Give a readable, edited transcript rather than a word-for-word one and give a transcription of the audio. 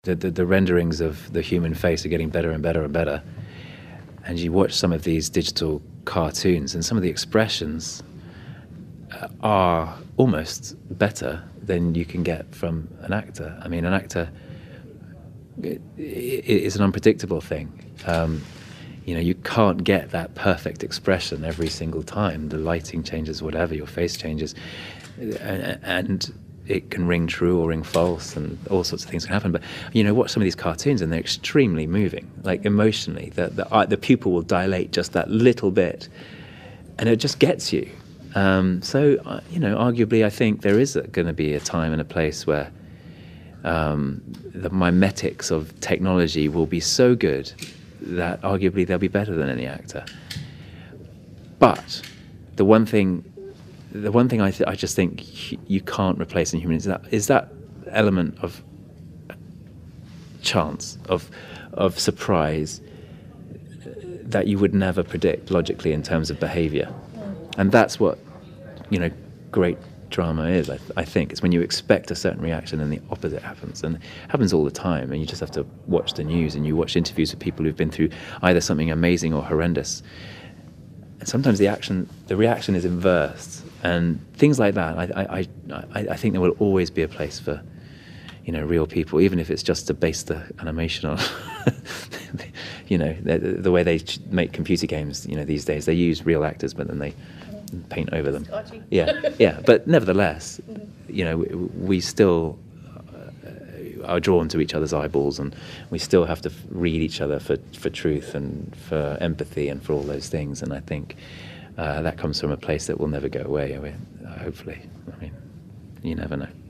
The renderings of the human face are getting better and better and better. And you watch some of these digital cartoons, and some of the expressions are almost better than you can get from an actor. I mean, an actor is an unpredictable thing. You can't get that perfect expression every single time. The lighting changes, whatever, your face changes. And it can ring true or ring false, and all sorts of things can happen. But watch some of these cartoons, and they're extremely moving, like emotionally. The pupil will dilate just that little bit, and it just gets you. So arguably, I think there is going to be a time and a place where the mimetics of technology will be so good that arguably they'll be better than any actor. But the one thing I just think you can't replace in humans is that element of chance, of surprise that you would never predict logically in terms of behaviour. And that's what great drama is, I think. It's when you expect a certain reaction and the opposite happens. And it happens all the time, and you just have to watch the news and you watch interviews with people who've been through either something amazing or horrendous. And sometimes the reaction is inverse. And things like that, I think there will always be a place for, real people, even if it's just to base the animation on, the way they make computer games, these days. They use real actors, but then they paint over them. Yeah. But nevertheless, we still are drawn to each other's eyeballs, and we still have to read each other for truth and for empathy and for all those things. And I think that comes from a place that will never go away, hopefully. I mean, you never know.